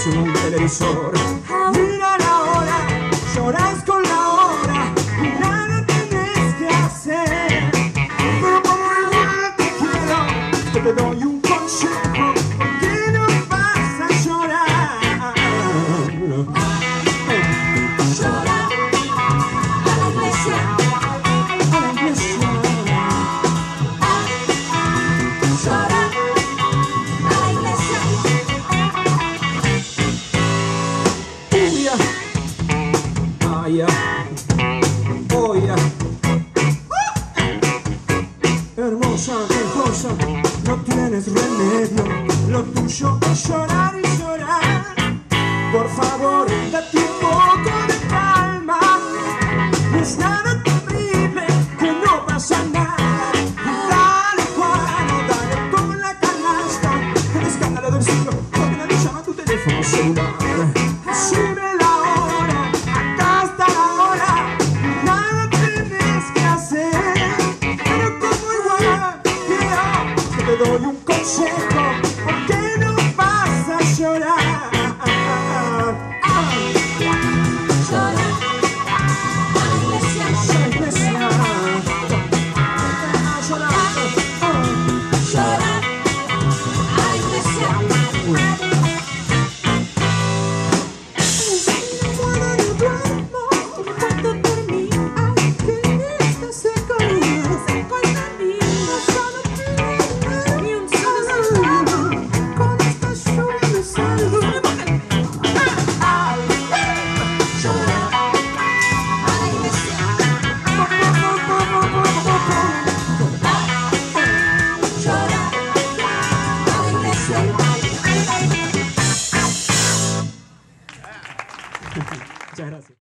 en un televisor. Mira la hora, lloras con la hora y nada tienes que hacer. Pero como igual te quiero, yo te doy un consejo, que no vas a llorar. Llorar a la iglesia, A la iglesia. llorar a la iglesia. Cumbia. Ah, ya. Oh, ya. Hermosa, quejosa, no tienes remedio. Lo tuyo